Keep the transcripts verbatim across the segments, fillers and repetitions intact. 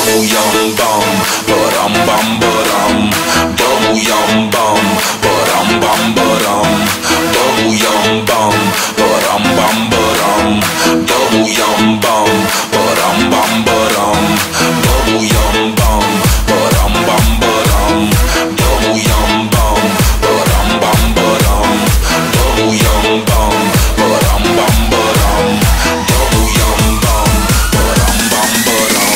Double yum bum, ba-dum bum ba-dum. Double yum bum, ba-dum bum ba-dum. Double yum bum, ba-dum bum ba-dum. Double yum bum, ba-dum bum ba-dum. Double yum bum, ba-dum bum ba-dum. Double yum bum, ba-dum bum ba-dum. Double yum bum, ba-dum bum ba-dum. Double yum bum, ba-dum bum ba-dum.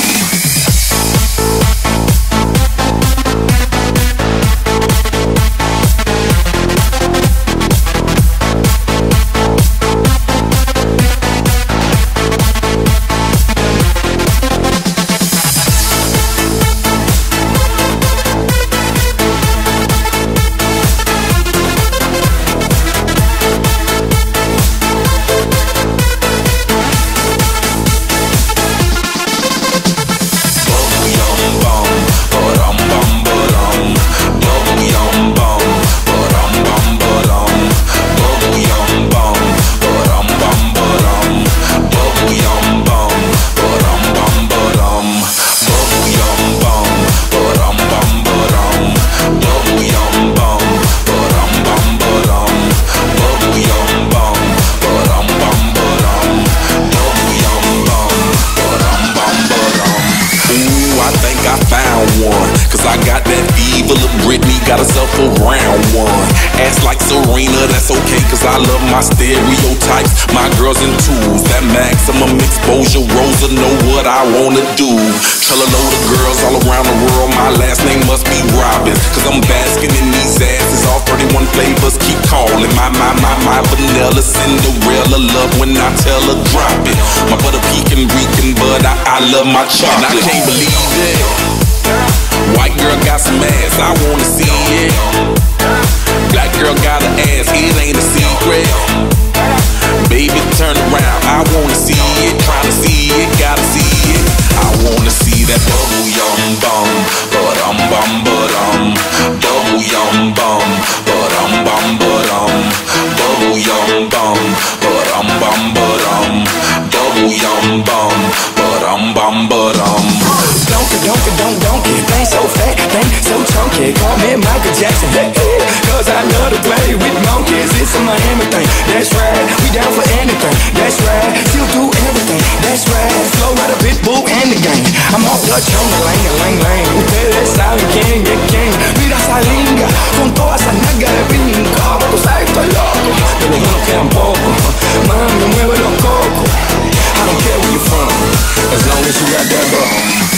Cause I got that fever, little Britney got herself a round one. Ass like Serena, that's okay, cause I love my stereotypes. My girls in twos, that maximum exposure. Rosa know what I wanna do. Tell a load of girls all around the world my last name must be Robbins. Cause I'm basking in these asses, all thirty-one flavors keep calling. My, my, my, my vanilla Cinderella love when I tell her drop it. My butter pecan reeking, but I, I love my chocolate. And I can't believe it. White girl got some ass, I wanna see it. Black girl got an ass, it ain't a secret. Baby, turn around, I wanna see it. Tryna see it, gotta see it. I wanna see that double yum bum, ba-dum bum ba-dum. Double yum bum, ba-dum bum ba-dum. Double yum bum, ba-dum bum ba-dum. Double yum bum, ba-dum bum ba-dum. Donkey, donkey, don't, donkey. Thing so fat, thing so chunky. Call me Michael Jackson, hey, hey. Cause I love to play with monkeys. It's a Miami thing, that's right. We down for anything, that's right. Still do everything, that's right. Flow like a pit bull and the gang. I'm off the chonga, lang, lang, lang. Ustedes saben quién es quién. Mira esa linga, con toda esa nalga de brinca. Tú sabes, estoy loco, de los buenos quedan pocos. Mami, mueve los cocos. I don't care where you're from, as long as you got that bum.